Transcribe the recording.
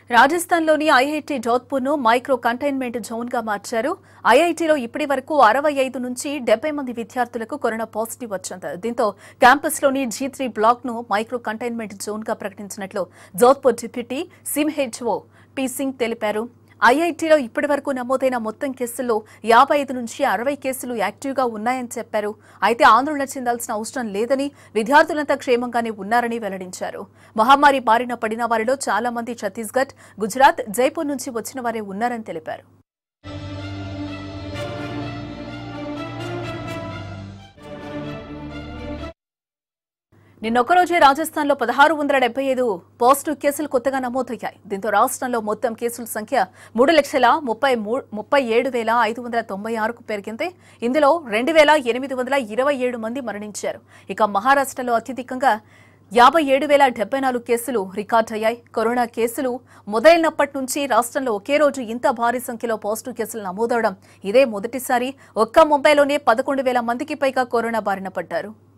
రాజస్థాన్లోని ఐఐటి జోధ్పూర్ను micro containment జోన్గా మార్చారు. ఐఐటిలో ఇప్పటి వరకు 65 నుంచి 70 మంది విద్యార్థులకు కరోనా పాజిటివ్ వచ్చింది. దీంతో క్యాంపస్లోని G3 బ్లాక్ను మైక్రో కంటైన్మెంట్ జోన్గా ప్రకటించినట్లు Jodhpur deputy CMHO P Singh తెలిపారు. ఐఐటిలో ఇప్పటి వరకు నమోదైన మొత్తం కేసుల్లో 55 నుంచి 60 కేసులు యాక్టివ్గా ఉన్నాయని చెప్పారు. అయితే ఆందోళన చెందాల్సిన అవసరం లేదని, విద్యార్థులంతా క్షేమంగానే ఉన్నారని వెల్లడించారు. మహమ్మారి బారిన పడిన వారిలో చాలా మంది ఛత్తీస్గఢ్, గుజరాత్, జైపూర్ నుంచి వచ్చిన వారే ఉన్నారని తెలిపారు. నిన్నొక్కరోజే రాజస్థాన్లో 1675 పాజిటివ్ కేసులు కొత్తగా నమోదయ్యాయి. దీంతో రాష్ట్రంలో మొత్తం కేసుల సంఖ్య 3,37,596కు పెరిగింది. ఇందులో 2,827 మంది మరణించారు. ఇక మహారాష్ట్రలో అత్యధికంగా 57,074 కేసులు రికార్డయ్యాయి. కరోనా కేసులు మొదలైనప్పటి నుంచి రాష్ట్రంలో ఒకే రోజు ఇంత భారీ సంఖ్యలో పాజిటివ్ కేసులు నమోదవడం ఇదే మొదటిసారి. ఒక్క ముంబైలోనే 11,000 మందికి పైగా కరోనా బారిన పడ్డారు.